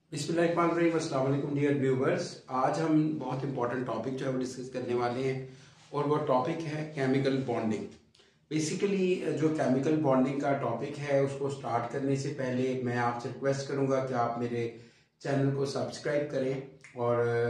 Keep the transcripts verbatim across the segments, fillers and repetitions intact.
बिस्मिल्लाहिर्रहमानिर्रहीम, अस्सलाम वालेकुम डियर व्यूवर्स। आज हम बहुत इंपॉर्टेंट टॉपिक जो है वो डिस्कस करने वाले हैं और वो टॉपिक है केमिकल बॉन्डिंग। बेसिकली जो केमिकल बॉन्डिंग का टॉपिक है उसको स्टार्ट करने से पहले मैं आपसे रिक्वेस्ट करूंगा कि आप मेरे चैनल को सब्सक्राइब करें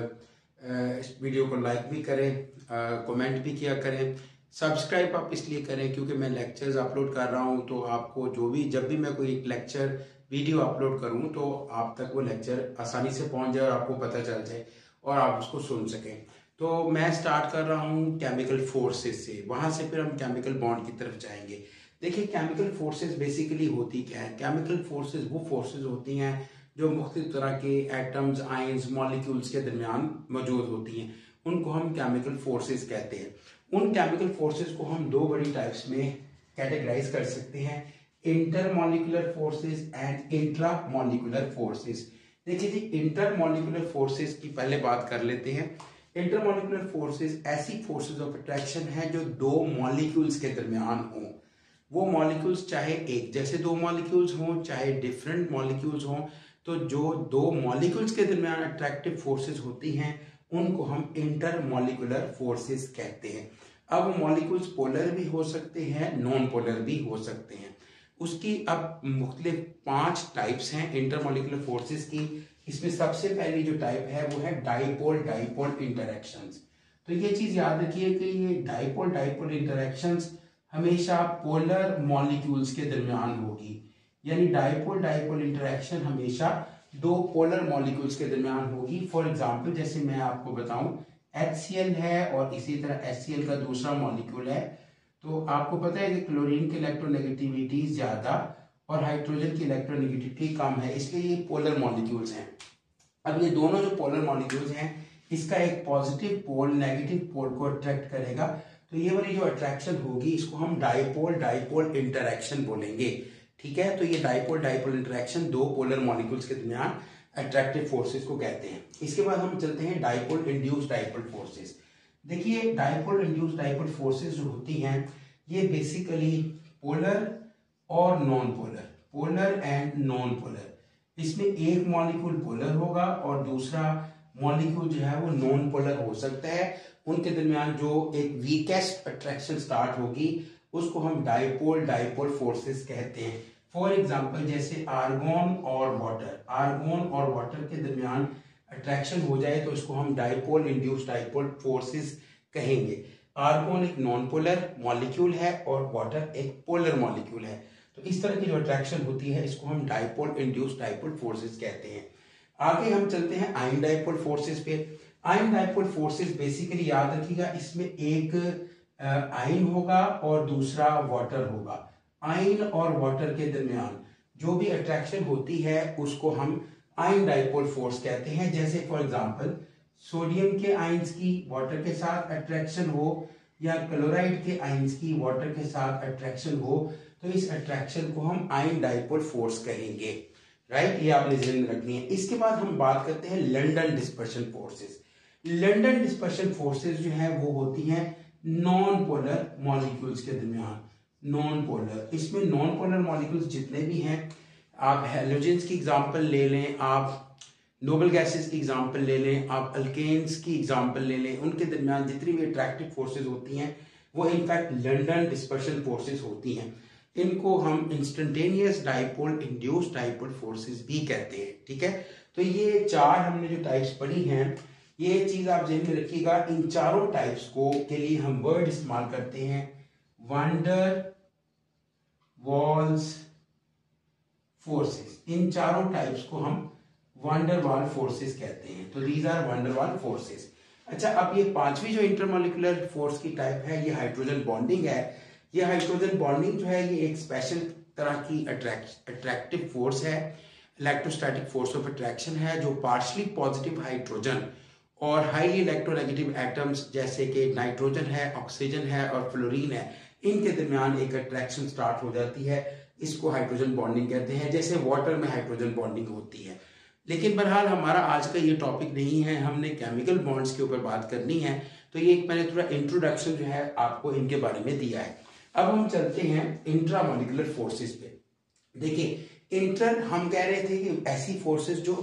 और इस वीडियो को लाइक भी करें, कमेंट भी किया करें। सब्सक्राइब आप इसलिए करें क्योंकि मैं लेक्चर्स अपलोड कर रहा हूं तो आपको जो भी जब भी मैं कोई लेक्चर वीडियो अपलोड करूं तो आप तक वो लेक्चर आसानी से पहुंच जाए और आपको पता चल जाए और आप उसको सुन सकें। तो मैं स्टार्ट कर रहा हूं केमिकल फोर्सेस से, वहां से फिर हम केमिकल बॉन्ड की तरफ जाएंगे। देखिए केमिकल फोर्सेस बेसिकली होती क्या है। केमिकल फोर्सेस वो फोर्सेस होती हैं जो मुख्तलिफ तरह के एटम्स, आयंस, मॉलिक्यूल्स के दरमियान मौजूद होती हैं, उनको हम केमिकल फोर्सेस कहते हैं। उन केमिकल फोर्सेस को हम दो बड़ी टाइप्स में कैटेगराइज कर सकते हैं, intermolecular forces and intramolecular forces. देखिए जी, इंटरमॉलिक्यूलर फोर्सेस की पहले बात कर लेते हैं। इंटरमॉलिक्यूलर फोर्सेस ऐसी फोर्सेस ऑफ अट्रैक्शन है जो दो मॉलिक्यूल्स के दरमियान हों। वो मॉलिक्यूल्स चाहे एक जैसे दो मॉलिक्यूल्स हों, चाहे डिफरेंट मॉलिक्यूल्स हों, तो जो दो मॉलिक्यूल्स के दरमियान अट्रैक्टिव फोर्सेस होती हैं उनको हम इंटरमॉलिक्यूलर फोर्सेस कहते हैं। अब मॉलिक्यूल्स पोलर भी हो सकते हैं, नॉन पोलर भी हो सकते हैं। उसकी अब मुख्तलिफ पांच टाइप्स हैं इंटरमॉलिक्यूलर फोर्सेस की। इसमें सबसे पहली जो टाइप है वो है डाइपोल डाइपोल इंटरैक्शंस। तो ये चीज याद रखिए कि ये डाइपोल डाइपोल इंटरैक्शंस हमेशा पोलर मॉलिक्यूल्स के दरमियान होगी, यानी डाइपोल डाइपोल इंटरैक्शन हमेशा दो पोलर मॉलिक्यूल्स के दरमियान होगी। फॉर एग्जाम्पल जैसे मैं आपको बताऊं, एच सी एल है और इसी तरह एच सी एल का दूसरा मॉलिक्यूल है। तो आपको पता है कि क्लोरीन की इलेक्ट्रोनेगेटिविटी ज्यादा और हाइड्रोजन की इलेक्ट्रोनेगेटिविटी कम है, इसलिए ये पोलर मॉलिक्यूल्स हैं। अब ये दोनों जो पोलर मॉलिक्यूल्स हैं, इसका एक पॉजिटिव पोल नेगेटिव पोल को अट्रैक्ट करेगा, तो ये वाली जो अट्रैक्शन होगी इसको हम डाइपोल डाइपोल इंटरैक्शन बोलेंगे। ठीक है, तो ये डाइपोल डाइपोल इंटरैक्शन दो पोलर मॉलिक्यूल्स के दरमियान अट्रैक्टिव फोर्सेस को कहते हैं। इसके बाद हम चलते हैं डाइपोल इंड्यूस्ड डाइपोल फोर्सेस। देखिए डाइपोल इंड्यूस्ड डाइपोल फोर्सेस जो होती हैं ये बेसिकली पोलर और non polar, polar and non polar. इसमें एक मॉलिक्यूल पोलर होगा और दूसरा मॉलिक्यूल जो है वो नॉन पोलर हो सकता है। उनके दरमियान जो एक वीकेस्ट अट्रैक्शन स्टार्ट होगी उसको हम डाइपोल डाइपोल फोर्सेस कहते हैं। फॉर एग्जाम्पल जैसे आर्गोन और वाटर, आर्गोन और वाटर के दरमियान अट्रैक्शन हो जाए तो इसको हम डाइपोल इंड्यूस्ड डाइपोल फोर्सेस कहेंगे। आर्गोन एक नॉन पोलर मॉलिक्यूल है और वाटर एक पोलर मॉलिक्यूल है, तो इस तरह की जो अट्रैक्शन होती है इसको हम डाइपोल इंड्यूस्ड डाइपोल फोर्सेस कहते हैं। आगे हम चलते हैं आयन डाइपोल फोर्सेस पे। आयन डाइपोल फोर्सेस बेसिकली याद रखिएगा, इसमें एक आयन होगा और दूसरा वाटर होगा। आयन और वाटर के दरमियान जो भी अट्रैक्शन होती है उसको हम आयन डाइपोल फोर्स कहते हैं। जैसे फॉर एग्जांपल सोडियम के आयंस की वाटर के साथ अट्रैक्शन हो या क्लोराइड के आयंस की वाटर के साथ अट्रैक्शन हो, तो इस अट्रैक्शन को हम आयन डाइपोल फोर्स कहेंगे। राइट, ये आपने ध्यान में रखनी है। इसके बाद हम बात करते हैं London dispersion forces. London dispersion forces जो है वो होती हैं नॉन पोलर मॉलिक्यूल्स के दरमियान, नॉन पोलर। इसमें नॉन पोलर मॉलिक्यूल्स जितने भी हैं, आप हैलोजेंस की एग्जांपल ले लें, आप नोबल गैसेस की एग्जांपल ले लें, आप अल्केन्स की एग्जांपल ले लें, उनके दरमियान जितनी भी अट्रैक्टिव फोर्सेस होती हैं वो इनफैक्ट लंडन डिस्पर्शन फोर्सेस होती हैं। इनको हम instantaneous dipole induced dipole forces भी कहते हैं। ठीक है, तो ये चार हमने जो टाइप्स पढ़ी हैं, ये चीज आप ध्यान में रखिएगा। इन चारों टाइप्स को के लिए हम वर्ड इस्तेमाल करते हैं वंडर वॉल्स फोर्सेस। इन चारों टाइप्स को हम वंडर वाल फोर्सेस कहते हैं। तो these are van der Waals forces. अच्छा, अब ये पांचवी जो इंटरमॉलिक्यूलर फोर्स की टाइप है ये हाइड्रोजन बॉन्डिंग है। ये हाइड्रोजन बॉन्डिंग जो है ये एक स्पेशल तरह की अट्रैक्ट अट्रैक्टिव फोर्स है, इलेक्ट्रोस्टैटिक फोर्स ऑफ अट्रैक्शन है, जो पार्शली पॉजिटिव हाइड्रोजन और हाईली इलेक्ट्रोनेगेटिव एटम्स जैसे कि नाइट्रोजन है, ऑक्सीजन है और फ्लोरीन है, इनके दरमियान एक अट्रैक्शन स्टार्ट हो जाती है। इसको हाइड्रोजन बॉन्डिंग कहते हैं, जैसे वाटर में हाइड्रोजन बॉन्डिंग होती है। लेकिन बहरहाल हमारा आज का ये टॉपिक नहीं है, हमने केमिकल बॉन्ड्स के ऊपर बात करनी है, तो ये एक मैंने थोड़ा इंट्रोडक्शन जो है आपको इनके बारे में दिया है। अब हम चलते हैं इंट्रामॉलिक्यूलर फोर्सेस पे। देखिए इंटर हम कह रहे थे कि ऐसी फोर्सेस जो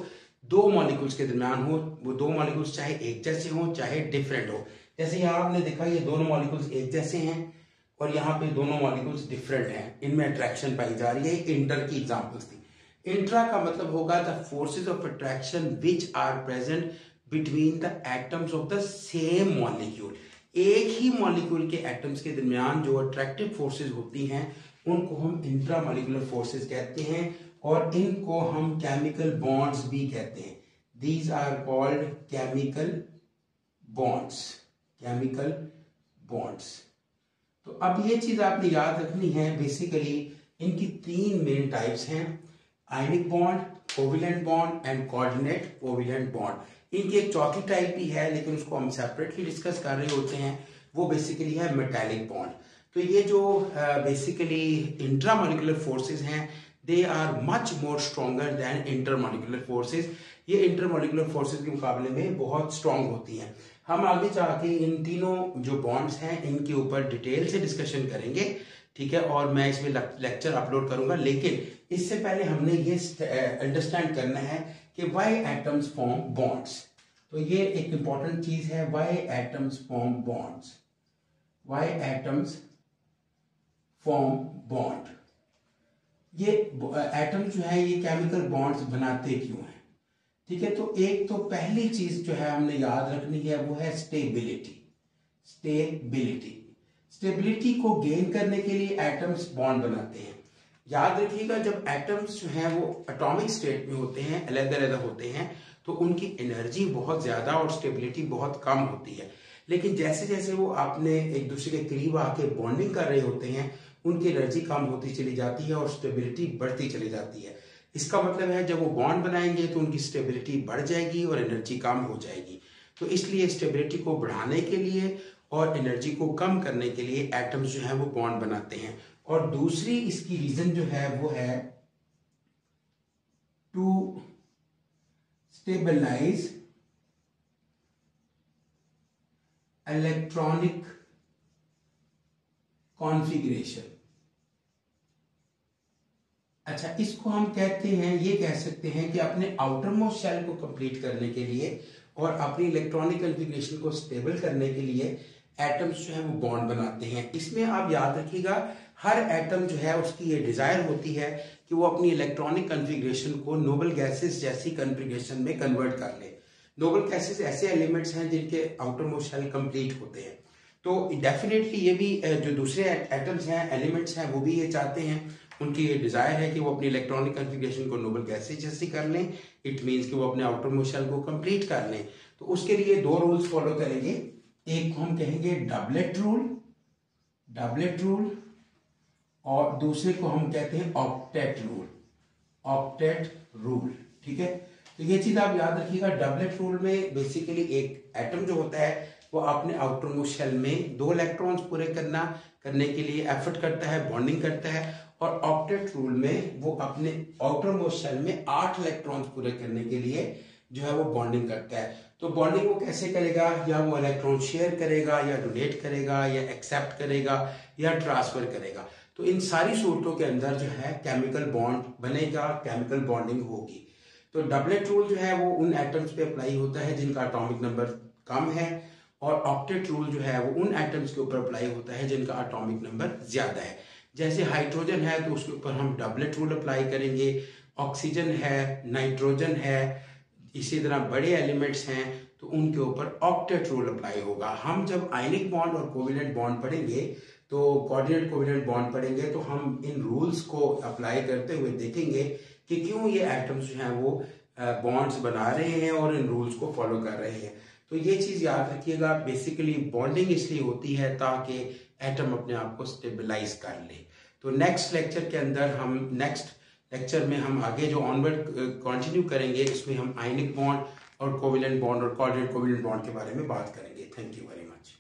दो मॉलिक्यूल्स के दरमियान हो, वो दो मॉलिक्यूल्स चाहे एक जैसे हो चाहे डिफरेंट हो। जैसे यहाँ आपने देखा ये दोनों मॉलिक्यूल्स एक जैसे हैं और यहाँ पे दोनों मॉलिक्यूल्स डिफरेंट हैं, इनमें अट्रैक्शन पाई जा रही है। इंटर की एग्जांपल्स थी। इंट्रा का मतलब होगा the forces of attraction which are present between the atoms of the same molecule. एक ही मॉलिक्यूल के एटम्स के दरमियान जो अट्रैक्टिव फोर्सेस होती हैं उनको हम इंट्रा मॉलिक्यूलर फोर्सेस कहते हैं और इनको हम केमिकल बॉन्ड्स भी कहते हैं। These are called chemical bonds, chemical bonds. तो अब ये चीज आपने याद रखनी है, बेसिकली इनकी तीन मेन टाइप्स हैं, ionic bond, covalent bond and coordinate covalent bond. इनकी एक चौथी टाइप भी है लेकिन उसको हम सेपरेटली डिस्कस कर रहे होते हैं, वो बेसिकली है मेटालिक बॉन्ड। तो ये जो बेसिकली इंट्रामॉलिक्यूलर फोर्सेस हैं they are much more stronger than intermolecular forces. ये इंटरमॉलिक्यूलर फोर्सेस के मुकाबले में बहुत स्ट्रॉन्ग होती हैं। हम आगे जाके इन तीनों जो बॉन्ड्स हैं इनके ऊपर डिटेल से डिस्कशन करेंगे, ठीक है, और मैं इसमें लेक्चर अपलोड करूंगा। लेकिन इससे पहले हमने ये अंडरस्टैंड करना है कि व्हाई एटम्स फॉर्म बॉन्ड्स। तो ये एक इंपॉर्टेंट चीज है, why atoms form bonds, why atoms form bond. ये एटम्स जो है ये केमिकल बॉन्ड्स बनाते क्यों हैं, ठीक है। तो एक तो पहली चीज जो है हमने याद रखनी है वो है स्टेबिलिटी। स्टेबिलिटी स्टेबिलिटी को गेन करने के लिए एटम्स बॉन्ड बनाते हैं। याद रखिएगा जब एटम्स जो हैं वो एटॉमिक स्टेट में होते हैं, अलग-अलग होते हैं, तो उनकी एनर्जी बहुत ज्यादा और स्टेबिलिटी बहुत कम होती है। लेकिन जैसे जैसे वो आपने एक दूसरे के करीब आके बॉन्डिंग कर रहे होते हैं उनकी एनर्जी कम होती चली जाती है और स्टेबिलिटी बढ़ती चली जाती है। इसका मतलब है जब वो बॉन्ड बनाएंगे तो उनकी स्टेबिलिटी बढ़ जाएगी और एनर्जी कम हो जाएगी। तो इसलिए स्टेबिलिटी को बढ़ाने के लिए और एनर्जी को कम करने के लिए एटम्स जो है वो बॉन्ड बनाते हैं। और दूसरी इसकी रीजन जो है वो है टू स्टेबलाइज इलेक्ट्रॉनिक कॉन्फ़िगरेशन। अच्छा, इसको हम कहते हैं, ये कह सकते हैं कि अपने आउटर मोस्ट शेल को कंप्लीट करने के लिए और अपनी इलेक्ट्रॉनिक कॉन्फ़िगरेशन को स्टेबल करने के लिए एटम्स जो है वो बॉन्ड बनाते हैं। इसमें आप याद रखिएगा हर एटम जो है उसकी ये डिजायर होती है कि वो अपनी इलेक्ट्रॉनिक कॉन्फ़िगरेशन को नोबल गैसेस जैसी कॉन्फ़िगरेशन में कन्वर्ट कर ले। नोबल गैसेस ऐसे एलिमेंट्स हैं जिनके आउटर मोस्ट शेल कंप्लीट होते हैं। तो डेफिनेटली ये भी जो दूसरे एटम्स हैं, एलिमेंट्स हैं, वो भी ये चाहते हैं, उनकी ये डिजायर है कि वो अपनी इलेक्ट्रॉनिक कॉन्फ़िगरेशन को नोबल गैसेस जैसी कर लें। इट मींस कि वो अपने आउटर मोस्ट शेल को कंप्लीट कर लें। तो उसके लिए दो रूल्स फॉलो करेंगे। एक को हम कहेंगे डबलेट रूल, डबलेट रूल, और दूसरे को हम कहते हैं ऑक्टेट रूल, ऑक्टेट रूल, ठीक है। तो ये चीज आप याद रखिएगा। डबलेट रूल में बेसिकली एक एटम जो होता है वो अपने आउटर मोस्ट शेल में दो इलेक्ट्रॉन्स पूरे करना करने के लिए एफर्ट करता है, बॉन्डिंग करता है, और ऑक्टेट रूल में वो अपने आउटर मोस्ट शेल में आठ इलेक्ट्रॉन्स पूरे करने के लिए जो है वो बॉन्डिंग करता है। तो बॉन्डिंग वो कैसे करेगा, या वो इलेक्ट्रॉन शेयर करेगा, या डोनेट करेगा, या एक्सेप्ट करेगा, या ट्रांसफर करेगा। तो इन सारी सूरतों के अंदर जो है केमिकल बॉन्ड बनेगा, केमिकल बॉन्डिंग होगी। तो डबलेट रूल जो है वो उन एटम्स पे अप्लाई होता है जिनका एटॉमिक नंबर कम है, और ऑक्टेट रूल जो है वो उन एटम्स के ऊपर अप्लाई होता है जिनका एटॉमिक नंबर ज्यादा है। जैसे हाइड्रोजन है तो उसके ऊपर हम डबलेट रूल अप्लाई करेंगे, ऑक्सीजन है, नाइट्रोजन है, इसी तरह बड़े एलिमेंट्स हैं तो उनके ऊपर ऑक्टेट रूल अप्लाई होगा। हम जब आयनिक बॉन्ड और कोवेलेंट बॉन्ड पढ़ेंगे तो कोऑर्डिनेट कोवेलेंट बॉन्ड पढ़ेंगे तो हम इन रूल्स को अप्लाई करते हुए देखेंगे कि क्यों ये एटम्स जो हैं वो बॉन्ड्स बना रहे हैं और इन रूल्स को फॉलो कर रहे हैं। तो ये चीज याद रखिएगा, बेसिकली बॉन्डिंग इसलिए होती है ताकि एटम अपने आप को स्टेबलाइज कर ले। तो नेक्स्ट लेक्चर के अंदर हम नेक्स्ट लेक्चर में हम आगे जो ऑनवर्ड कंटिन्यू करेंगे इसमें हम आयनिक बॉन्ड और कोवेलेंट बॉन्ड और कोऑर्डिनेट कोवेलेंट बॉन्ड के बारे में बात करेंगे। Thank you very much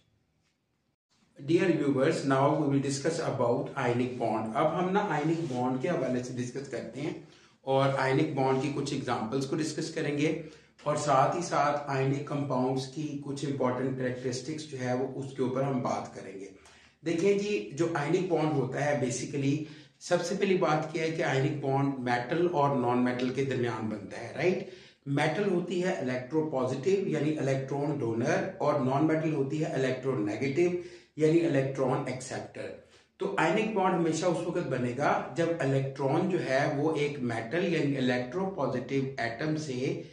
dear viewers. Now we will discuss about ionic bond. अब हम ना आयनिक बॉन्ड के हवाले से डिस्कस करते हैं और आयनिक बॉन्ड की कुछ एग्जांपल्स को डिस्कस करेंगे और साथ ही साथ आयनिक कंपाउंड्स की कुछ इंपॉर्टेंट कैरेक्टरिस्टिक्स जो है वो उसके ऊपर हम बात करेंगे। देखिए जी, जो आयनिक बॉन्ड होता है बेसिकली सबसे पहली बात क्या है कि आयनिक बॉन्ड मेटल और नॉन मेटल के दरमियान बनता है, राइट। मेटल होती है इलेक्ट्रोपॉजिटिव यानी इलेक्ट्रॉन डोनर, और नॉन मेटल होती है इलेक्ट्रोनेगेटिव यानी इलेक्ट्रॉन एक्सेप्टर। तो आयनिक बॉन्ड हमेशा उस वक्त बनेगा जब इलेक्ट्रॉन जो है वो एक मेटल यानी इलेक्ट्रोपॉजिटिव एटम से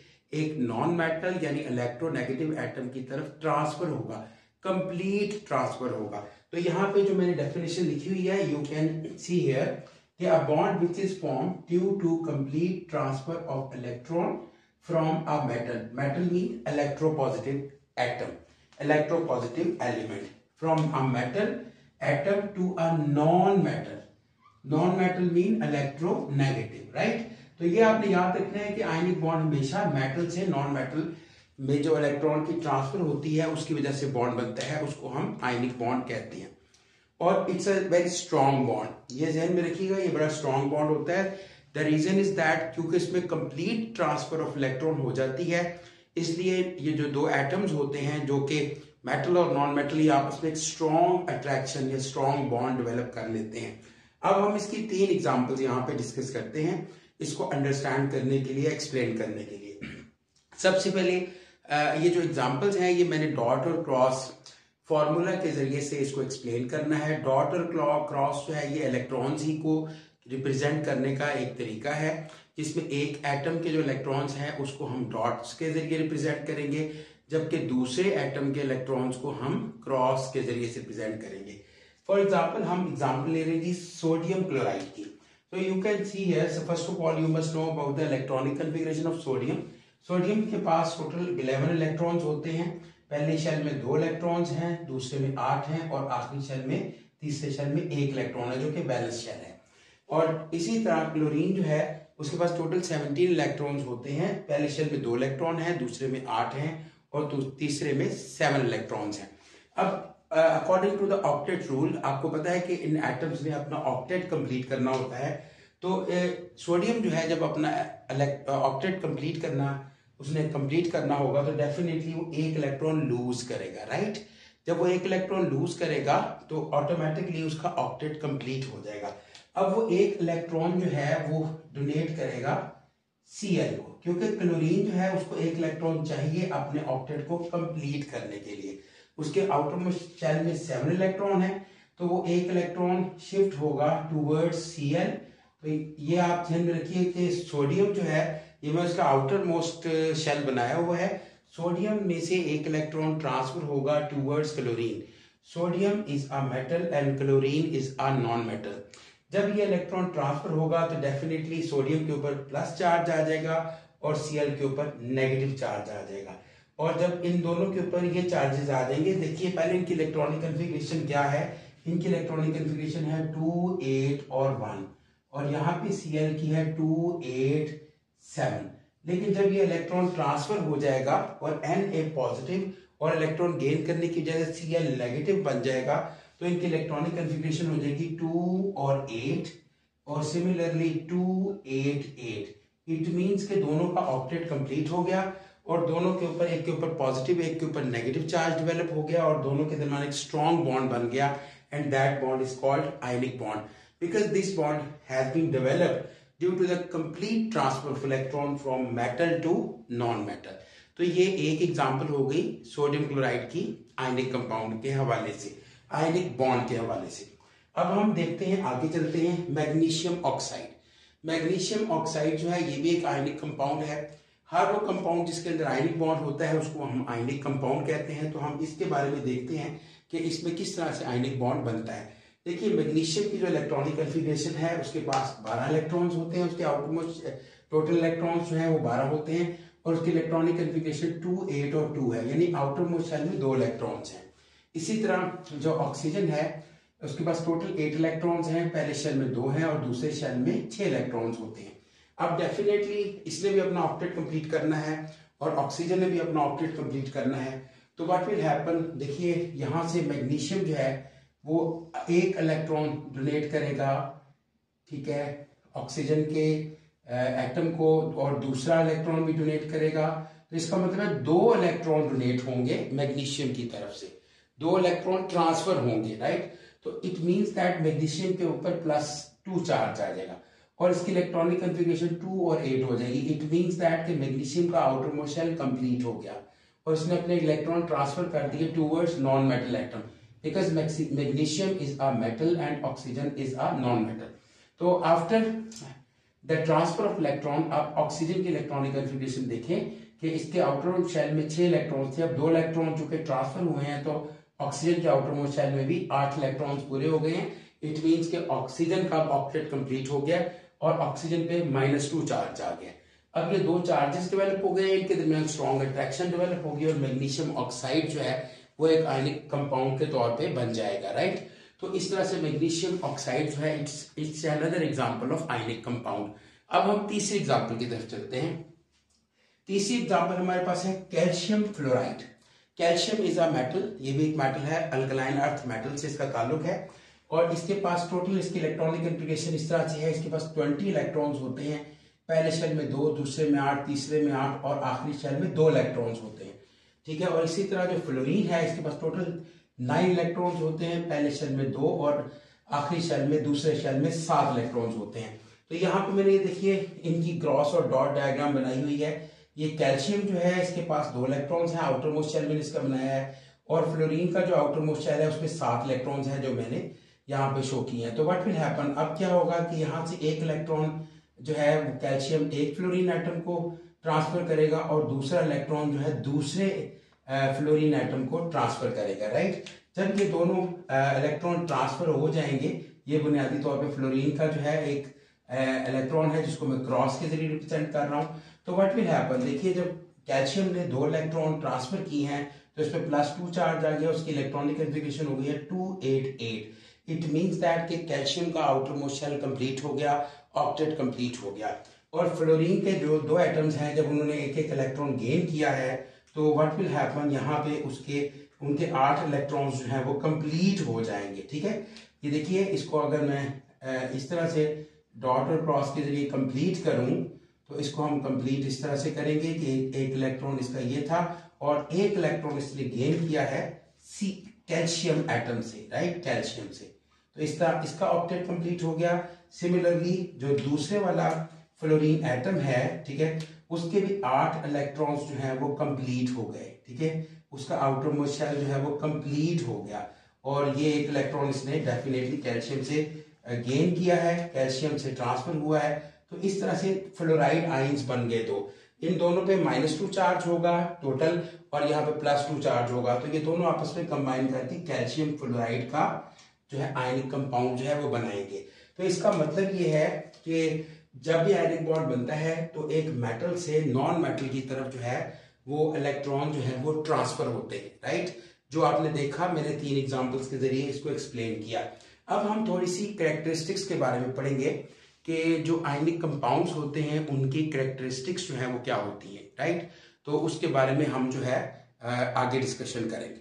एक नॉन मेटल यानी इलेक्ट्रोनेगेटिव एटम की तरफ ट्रांसफर होगा, कंप्लीट ट्रांसफर होगा। तो यहाँ पे जो मैंने डेफिनेशन लिखी हुई है, यू कैन सी हियर कि a bond which is form due to complete transfer of electron from a metal, metal mean electropositive atom, electropositive element, from a metal atom to a non metal, non metal mean electronegative, right. तो ये आपने याद रखना है कि ionic bond हमेशा metal से non metal में जो इलेक्ट्रॉन की ट्रांसफर होती है उसकी वजह से बॉन्ड बनता है, उसको हम आयनिक बॉन्ड कहते हैं। और it's a very strong bond, ये ध्यान में रखिएगा, ये बड़ा स्ट्रॉन्ग बॉन्ड होता है। द रीजन इज दैट क्योंकि इसमें कंप्लीट ट्रांसफर ऑफ इलेक्ट्रॉन हो जाती है, इसलिए ये जो दो एटम्स होते हैं जो कि मेटल और नॉन मेटल, ये आपस में एक स्ट्रॉन्ग अट्रैक्शन या स्ट्रॉन्ग बॉन्ड डेवलप कर लेते हैं। अब हम इसकी तीन एग्जांपल्स यहाँ पे डिस्कस करते हैं इसको अंडरस्टैंड करने के लिए, एक्सप्लेन करने के लिए। सबसे पहले ये जो एग्जांपल्स हैं ये मैंने डॉट और क्रॉस फॉर्मूला के जरिए से इसको एक्सप्लेन करना है। डॉट और क्रॉस जो है ये इलेक्ट्रॉन्स ही को रिप्रेजेंट करने का एक तरीका है, जिसमें एक एटम के जो इलेक्ट्रॉन्स हैं उसको हम डॉट्स के जरिए रिप्रेजेंट करेंगे, जबकि दूसरे एटम के इलेक्ट्रॉन्स को हम क्रॉस के जरिए से रिप्रेजेंट करेंगे। फॉर एग्जांपल हम एग्जांपल ले रहे हैं जी सोडियम क्लोराइड की। तो you can see here, first of all you must know about the electronic configuration of sodium. Sodium के पास टोटल इलेवन इलेक्ट्रॉन्स होते हैं। पहले शेल में दो इलेक्ट्रॉन्स हैं, दूसरे में आठ हैं, और आखिरी शेल में, तीसरे शेल में एक इलेक्ट्रॉन है जो कि बैलेंस शेल है। और इसी तरह क्लोरीन जो है उसके पास टोटल सेवनटीन इलेक्ट्रॉन्स होते हैं। पहले शेल में दो इलेक्ट्रॉन है, दूसरे में आठ हैं, और तीसरे में सेवन इलेक्ट्रॉन्स हैं। अब according to the octet rule, आपको पता है कि इन एटम्स ने अपना ऑक्टेट कंप्लीट करना होता है। तो सोडियम जो है जब अपना ऑक्टेट कंप्लीट करना उसने कंप्लीट करना होगा तो डेफिनेटली वो एक इलेक्ट्रॉन लूज करेगा, राइट। जब वो एक इलेक्ट्रॉन लूज करेगा तो ऑटोमेटिकली उसका ऑक्टेट कंप्लीट हो जाएगा। अब वो एक इलेक्ट्रॉन जो है वो डोनेट करेगा Cl को, क्योंकि क्लोरीन जो है उसको एक इलेक्ट्रॉन चाहिए अपने ऑक्टेट को कंप्लीट करने के लिए। उसके आउटर मोस्ट शेल में सेवन इलेक्ट्रॉन है, तो वो एक इलेक्ट्रॉन शिफ्ट होगा टूवर्ड्स Cl। तो ये आप ध्यान में रखिए कि सोडियम जो है, ये मैं उसका आउटर मोस्ट शेल बनाया हुआ है, सोडियम में से एक इलेक्ट्रॉन ट्रांसफर होगा towards chlorine. Sodium is a metal and chlorine is a non metal. जब ये इलेक्ट्रॉन ट्रांसफर होगा तो डेफिनेटली सोडियम के ऊपर प्लस चार्ज आ जाएगा और Cl के ऊपर नेगेटिव चार्ज आ जाएगा। और जब इन दोनों के ऊपर ये चार्जेस आ जाएंगे, देखिए पहले इनकी इलेक्ट्रॉनिक कॉन्फ़िगरेशन क्या है। इनकी इलेक्ट्रॉनिक कॉन्फ़िगरेशन है टू, एट और वन, और यहाँ पे Cl की है टू, एट, सेवन। लेकिन जब ये इलेक्ट्रॉन ट्रांसफर हो जाएगा और Na पॉजिटिव और इलेक्ट्रॉन गेन करने की वजह से Cl नेगेटिव बन जाएगा, तो इनकी इलेक्ट्रॉनिक कॉन्फ़िगरेशन हो जाएगी टू और एट, और similarly two, eight, eight. It means के दोनों का ऑक्टेट कंप्लीट हो गया और दोनों के ऊपर, एक के ऊपर पॉजिटिव एक के ऊपर नेगेटिव चार्ज डेवलप हो गया और दोनों के दरमियान एक स्ट्रॉन्ग बॉन्ड बन गया, and that bond is called ionic bond, because this bond has been developed due to the complete transfer of electron from metal to non metal. तो ये एक एग्जांपल हो गई सोडियम क्लोराइड की आयनिक कंपाउंड के हवाले से, आयनिक बॉन्ड के हवाले से। अब हम देखते हैं, आगे चलते हैं, मैग्नीशियम ऑक्साइड। मैग्नीशियम ऑक्साइड जो है ये भी एक आयनिक कंपाउंड है। हर वो कंपाउंड जिसके अंदर आयनिक बॉन्ड होता है उसको हम आयनिक कंपाउंड कहते हैं। तो हम इसके बारे में देखते हैं कि इसमें किस तरह से आयनिक बॉन्ड बनता है। देखिए मैग्नीशियम की जो इलेक्ट्रॉनिक कॉन्फ़िगरेशन है उसके पास बारह इलेक्ट्रॉन्स होते हैं, उसके आउटमोस्ट टोटल इलेक्ट्रॉन्स जो है वो बारह होते हैं, और उसकी इलेक्ट्रॉनिक कॉन्फ़िगरेशन टू, एट और टू है, यानी आउटर मोस्ट शेल में दो इलेक्ट्रॉन्स हैं। इसी तरह जो ऑक्सीजन है उसके पास टोटल एट इलेक्ट्रॉन्स हैं, पहले शेल में दो हैं और दूसरे शेल में छह इलेक्ट्रॉन्स होते हैं। अब डेफिनेटली इसने भी अपना ऑक्टेट कंप्लीट करना है और ऑक्सीजन ने भी अपना ऑक्टेट कंप्लीट करना है। तो व्हाट विल हैपन, देखिए यहाँ से मैग्नीशियम जो है वो एक इलेक्ट्रॉन डोनेट करेगा, ठीक है, ऑक्सीजन के एटम को, और दूसरा इलेक्ट्रॉन भी डोनेट करेगा। तो इसका मतलब है दो इलेक्ट्रॉन डोनेट होंगे मैग्नीशियम की तरफ से, दो इलेक्ट्रॉन ट्रांसफर होंगे, राइट। तो इट मींस दैट मैग्नीशियम के ऊपर प्लस टू चार्ज आ जाएगा और इसकी इलेक्ट्रॉनिक कॉन्फ़िगरेशन टू और एट हो जाएगी। इट मींस दैट कि मैग्नीशियम का आउटर मोस्ट शेल कंप्लीट हो गया और इसने अपने इलेक्ट्रॉन ट्रांसफर कर दिए towards non metal atom, because magnesium is a metal and oxygen is a non metal. तो after the transfer of electron, आप ऑक्सीजन की इलेक्ट्रॉनिक कॉन्फ़िगरेशन देखें कि इसके आउटर शेल में छह इलेक्ट्रॉन थे, अब दो इलेक्ट्रॉन जो कि ट्रांसफर हुए हैं, तो ऑक्सीजन के आउटर मोस्ट शेल में भी आठ इलेक्ट्रॉन्स पूरे हो गए हैं। इट मींस कि ऑक्सीजन का ऑक्टेट कंप्लीट हो गया और ऑक्सीजन पे माइनस टू चार्ज आ गया। अब ये दो चार्जेस डेवलप हो गए, इनके दरमियान स्ट्रॉन्ग अट्रैक्शन डेवलप होगी और मैग्नीशियम ऑक्साइड जो है वो एक आयनिक कंपाउंड के तौर पे बन जाएगा, राइट। तो इस तरह से मैग्नीशियम ऑक्साइड जो है it's it's another example of ionic compound. अब हम तीसरी एग्जांपल की तरफ चलते हैं। तीसरी एग्जांपल हमारे पास है calcium fluoride. Calcium is a metal, ये भी एक मेटल है, अल्कलाइन अर्थ मेटल से इसका ताल्लुक है और इसके पास टोटल इसकी इलेक्ट्रॉनिक कॉन्फ़िगरेशन इस तरह से है, इसके पास ट्वेंटी इलेक्ट्रॉन्स होते हैं। पहले शेल में दो, दूसरे में आठ, तीसरे में आठ और आखिरी शेल में दो इलेक्ट्रॉन्स होते हैं, ठीक है। और इसी तरह जो फ्लोरीन है इसके पास टोटल नाइन इलेक्ट्रॉन्स होते हैं, पहले शेल में दो और आखिरी शेल में दूसरे शेल में सात इलेक्ट्रॉन्स होते हैं। तो यहाँ पे मैंने ये देखिए इनकी क्रॉस और डॉट डायग्राम बनाई हुई है। ये कैल्शियम जो है इसके पास दो इलेक्ट्रॉन्स हैं, आउटर मोस्ट शेल में इसका बनाया है, और फ्लोरीन का जो आउटर मोस्ट शेल है उसमें सात इलेक्ट्रॉन्स हैं जो मैंने यहाँ पे शो किए हैं। तो व्हाट विल हैपन, अब क्या होगा कि यहाँ से एक इलेक्ट्रॉन जो है वो कैल्शियम एक फ्लोरीन एटम को ट्रांसफर करेगा और दूसरा इलेक्ट्रॉन जो है दूसरे फ्लोरीन एटम को ट्रांसफर करेगा, राइट। जब ये दोनों इलेक्ट्रॉन ट्रांसफर हो जाएंगे, ये बुनियादी तौर पे फ्लोरीन का जो है एक इलेक्ट्रॉन है जिसको मैं क्रॉस के जरिए रिप्रेजेंट कर रहा हूँ। तो व्हाट विल हैपन, देखिए जब कैल्शियम ने दो इलेक्ट्रॉन ट्रांसफर किए हैं तो इस पर प्लस टू चार्ज आ गया, उसकी इलेक्ट्रॉनिक कॉन्फ़िगरेशन हो गई है two eight eight. It means that कि कैल्शियम का आउटर मोस्ट शेल कंप्लीट हो गया, ऑक्टेट कंप्लीट हो गया। और फ्लोरीन के जो दो एटम्स हैं जब उन्होंने एक एक इलेक्ट्रॉन गेन किया है तो व्हाट विल हैपन, यहाँ पे उसके उनके आठ इलेक्ट्रॉन्स जो हैं वो कंप्लीट हो जाएंगे, ठीक है। ये देखिए इसको अगर मैं इस तरह से डॉट और क्रॉस के जरिए कंप्लीट करूं तो इसको हम कंप्लीट इस तरह से करेंगे कि एक इलेक्ट्रॉन इसका ये था और एक इलेक्ट्रॉन इसने गेन किया है सी कैल्शियम एटम से, राइट, कैल्शियम से। तो इस तरह इसका ऑक्टेट कंप्लीट हो गया। सिमिलरली जो दूसरे वाला फ्लोरीन एटम है, ठीक है, उसके भी आठ इलेक्ट्रॉन्स जो हैं वो कंप्लीट हो गए, ठीक है, उसका आउटर मोस्ट शेल जो है वो कंप्लीट हो गया और ये एक इलेक्ट्रॉन इसने डेफिनेटली कैल्शियम से गेन किया है, कैल्शियम से ट्रांसफर हुआ है। तो इस तरह से फ्लोराइड आयंस बन गए। तो इन दोनों पे माइनस टू चार्ज होगा टोटल और यहाँ पे प्लस टू चार्ज होगा, तो ये दोनों आपस में कंबाइन करके कैल्शियम फ्लोराइड का जो है आयनिक कंपाउंड जो है वो बनाएंगे। तो इसका मतलब ये है कि जब भी आयनिक बॉन्ड बनता है तो एक मेटल से नॉन मेटल की तरफ जो है वो इलेक्ट्रॉन जो है वो ट्रांसफर होते हैं, राइट। जो आपने देखा मैंने तीन एग्जांपल्स के जरिए इसको एक्सप्लेन किया। अब हम थोड़ी सी कैरेक्टरिस्टिक्स के बारे में पढ़ेंगे कि जो आयनिक कंपाउंड्स होते हैं उनकी कैरेक्टरिस्टिक्स जो है वो क्या होती है, राइट। तो उसके बारे में हम जो है आगे डिस्कशन करेंगे।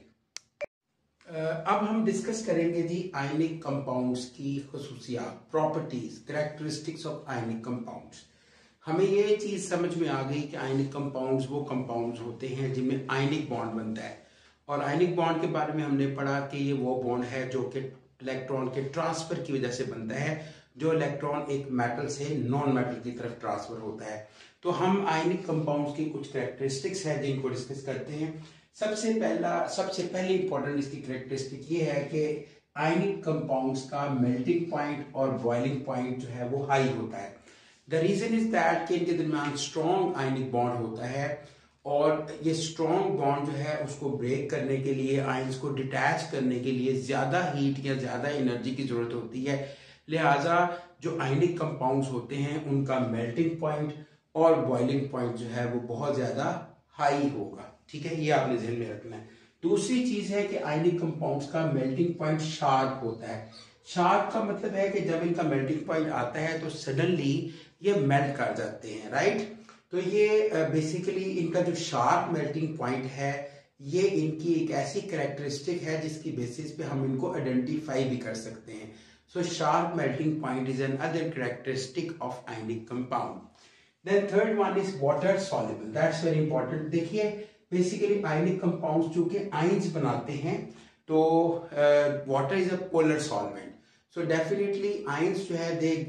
अब हम डिस्कस करेंगे जी आयनिक कंपाउंड्स की खुसूसियात, properties, characteristics of ionic compounds. हमें ये चीज समझ में आ गई कि आयनिक कंपाउंड्स वो कंपाउंड्स होते हैं जिनमें आयनिक बॉन्ड बनता है और आयनिक बॉन्ड के बारे में हमने पढ़ा कि ये वो बॉन्ड है जो कि इलेक्ट्रॉन के ट्रांसफर की वजह से बनता है, जो इलेक्ट्रॉन एक मेटल से नॉन मेटल की तरफ ट्रांसफर होता है। तो हम आयनिक कंपाउंड्स की कुछ कैरेक्टरिस्टिक्स है जिनको डिस्कस करते हैं। सबसे पहला सबसे पहले इंपॉर्टेंट इसकी कैरेक्टरिस्टिक ये है कि आयनिक कंपाउंड्स का मेल्टिंग पॉइंट और बॉइलिंग पॉइंट जो है वो हाई होता है। द रीजन इज दैट कि इनके दरमियान स्ट्रॉन्ग आयनिक बॉन्ड होता है और ये स्ट्रॉन्ग बॉन्ड जो है उसको ब्रेक करने के लिए, आयंस को डिटैच करने के लिए ज्यादा हीट या ज्यादा एनर्जी की जरूरत होती है। लिहाजा जो आयनिक कंपाउंड्स होते हैं उनका मेल्टिंग पॉइंट और बॉइलिंग पॉइंट जो है वो बहुत ज्यादा हाई होगा, ठीक है, ये आपने ध्यान में रखना है। दूसरी चीज है कि आयनिक कंपाउंड्स का मेल्टिंग पॉइंट शार्प होता है। शार्प का मतलब है कि जब इनका मेल्टिंग पॉइंट आता है तो सडनली ये मेल्ट कर जाते हैं, राइट। तो ये बेसिकली uh, इनका जो शार्प मेल्टिंग पॉइंट है ये इनकी एक ऐसी कैरेक्टरिस्टिक है जिसकी बेसिस पे हम इनको आइडेंटिफाई भी कर सकते हैं। So sharp melting point is another characteristic of ionic compound. Then third one is water soluble, that's very important. देखिए बेसिकली आयनिक कंपाउंड्स जो कि आयंस बनाते हैं तो water is a polar solvent, so definitely ions जो है दे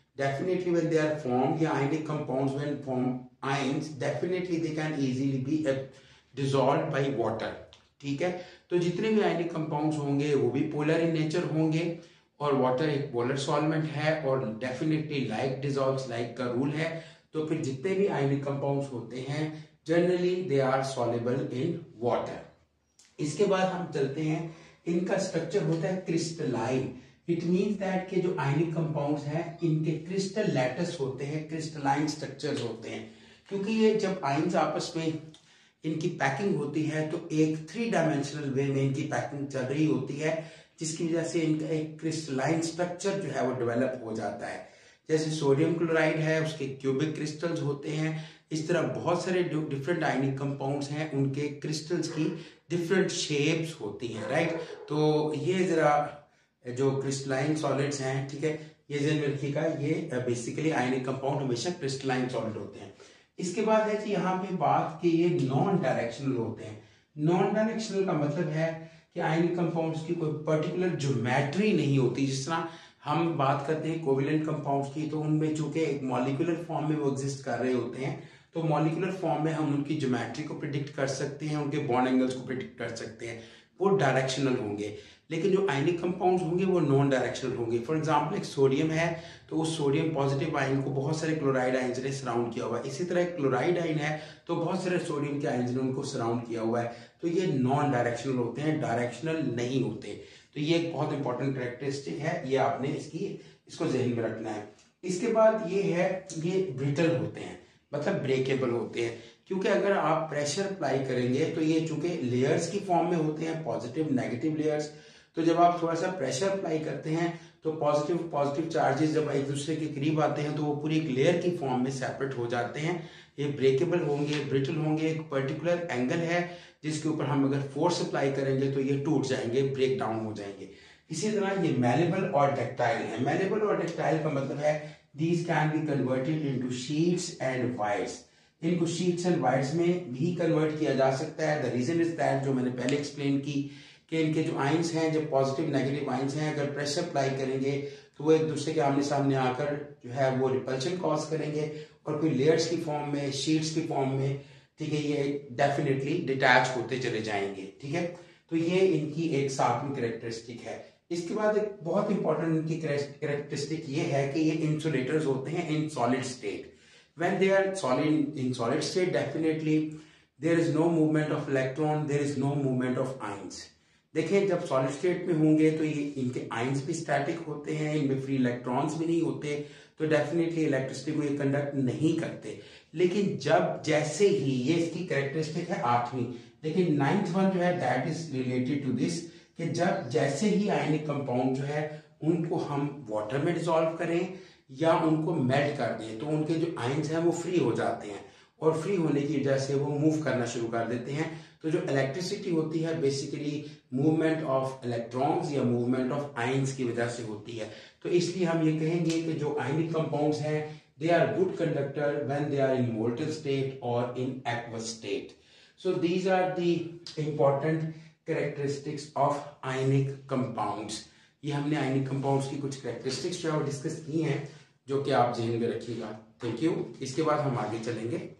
definitely when they are formed, the ionic compounds when form ions, definitely they can easily be uh, dissolved by water. ठीक है, तो जितने भी आयनिक कंपाउंड्स होंगे वो भी पोलर इन नेचर होंगे, और वाटर एक पोलर सॉल्वेंट है, और डेफिनेटली लाइक डिजॉल्व्स लाइक का रूल है। तो फिर जितने भी आयनिक कंपाउंड्स होते हैं generally they are soluble in water. इसके बाद हम चलते हैं, इनका स्ट्रक्चर होता है क्रिस्टलाइन। इट मीन्स दैट के जो आयनिक कंपाउंड्स हैं इनके क्रिस्टल लैटस होते हैं, क्रिस्टलाइन स्ट्रक्चर्स होते हैं, क्योंकि ये जब आयंस आपस में इनकी पैकिंग होती है तो एक थ्री डायमेंशनल वे में इनकी पैकिंग चल रही होती है, जिसकी वजह से इनका एक क्रिस्टलाइन स्ट्रक्चर जो है वो डेवलप हो जाता है। जैसे सोडियम क्लोराइड है, उसके क्यूबिक क्रिस्टल्स होते हैं। इस तरह बहुत सारे डिफरेंट आयनिक कंपाउंड्स हैं, उनके क्रिस्टल्स की डिफरेंट शेप्स होती हैं, राइट। तो ये जरा जो क्रिस्टलाइन सॉलिड्स हैं, ठीक है, ये ध्यान में रखिएगा, ये बेसिकली आयनिक कंपाउंड हमेशा क्रिस्टलाइन सॉलिड होते हैं। इसके बाद है कि यहाँ पे बात की ये नॉन डायरेक्शनल होते हैं। नॉन डायरेक्शनल का मतलब है कि आयनिक कंपाउंड्स की कोई पर्टिकुलर ज्योमेट्री नहीं होती। जिस तरह हम बात करते हैं कोवेलेंट कंपाउंड्स की, तो उनमें चूंकि एक मॉलिक्यूलर फॉर्म में वो एग्जिस्ट कर रहे होते हैं, तो मॉलिक्यूलर फॉर्म में हम उनकी ज्योमेट्री को प्रिडिक्ट कर सकते हैं, उनके बॉन्ड एंगल्स को प्रिडिक्ट कर सकते हैं, वो डायरेक्शनल होंगे। लेकिन जो आयनिक कंपाउंड्स होंगे वो नॉन डायरेक्शनल होंगे। फॉर एग्जांपल एक सोडियम है, तो उस सोडियम पॉजिटिव आयन को बहुत सारे क्लोराइड आयंस ने सराउंड किया हुआ है। इसी तरह एक क्लोराइड आयन है, तो बहुत सारे सोडियम के आयंस ने उनको सराउंड किया हुआ है। तो ये नॉन डायरेक्शनल होते हैं, डायरेक्शनल नहीं होते। तो ये एक बहुत इंपॉर्टेंट कैरेक्टरिस्टिक है, ये आपने इसकी इसको ज़हन में रखना है। इसके बाद ये है, ये ब्रिटल होते हैं, मतलब ब्रेकेबल होते हैं, क्योंकि अगर आप प्रेशर अप्लाई करेंगे तो ये चूंकि लेयर्स की फॉर्म में होते हैं, पॉजिटिव नेगेटिव लेयर्स, तो जब आप थोड़ा सा प्रेशर अप्लाई करते हैं तो पॉजिटिव पॉजिटिव चार्जेस जब एक दूसरे के करीब आते हैं तो वो पूरी एक लेयर की फॉर्म में सेपरेट हो जाते हैं। ये ब्रेकेबल होंगे, ब्रिटल होंगे। एक पर्टिकुलर एंगल है जिसके ऊपर हम अगर फोर्स अप्लाई करेंगे तो ये टूट जाएंगे, ब्रेक डाउन हो जाएंगे। इसी तरह ये मैलेबल और डक्टाइल है। मैलेबल और डक्टाइल का मतलब है these can be converted into sheets and wires. इनको शीट्स एंड वायर्स में भी कन्वर्ट किया जा सकता है। द रीजन इज दैट, जो मैंने पहले एक्सप्लेन की, कि इनके जो आयंस हैं, जो पॉजिटिव नेगेटिव आयंस हैं, अगर प्रेशर अप्लाई करेंगे तो वो एक दूसरे के आमने सामने आकर जो है वो रिपल्शन कॉज करेंगे, और कोई लेयर्स की फॉर्म में, शीट्स की फॉर्म में, ठीक है, ये डेफिनेटली डिटैच होते चले जाएंगे, ठीक है। तो ये इनकी एक सातवीं कैरेक्टरिस्टिक है। इसके बाद एक बहुत इंपॉर्टेंट इनकी कैरेक्टरिस्टिक ये है कि ये इंसुलेटर्स होते हैं in solid state. When they are solid in solid state, definitely there is no movement of electron, there is no movement of ions. देखिए, जब सॉलिड स्टेट में होंगे तो ये इनके आयंस भी स्टैटिक होते हैं, इनमें फ्री इलेक्ट्रॉन्स भी नहीं होते, तो डेफिनेटली इलेक्ट्रिसिटी को ये कंडक्ट नहीं करते। लेकिन जब जैसे ही, ये इसकी कैरेक्टरिस्टिक है आठवीं, लेकिन नाइन्थ वन जो है that is related to this, कि जब जैसे ही आयनिक कंपाउंड जो है उनको हम वाटर में डिसॉल्व करें या उनको मेल्ट कर दें, तो उनके जो आयंस हैं वो फ्री हो जाते हैं, और फ्री होने की वजह से वो मूव करना शुरू कर देते हैं। तो जो इलेक्ट्रिसिटी होती है बेसिकली मूवमेंट ऑफ इलेक्ट्रॉन्स या मूवमेंट ऑफ आयंस की वजह से होती है। तो इसलिए हम ये कहेंगे कि जो आयनिक कंपाउंड्स हैं they are good conductor when they are in molten state और in aqueous state. So these are the important characteristics of ionic compounds. ये हमने आयनिक कंपाउंड्स की कुछ कैरेक्टरिस्टिक्स जो है डिस्कस की हैं, जो कि आप ध्यान में रखिएगा। Thank you. इसके बाद हम आगे चलेंगे।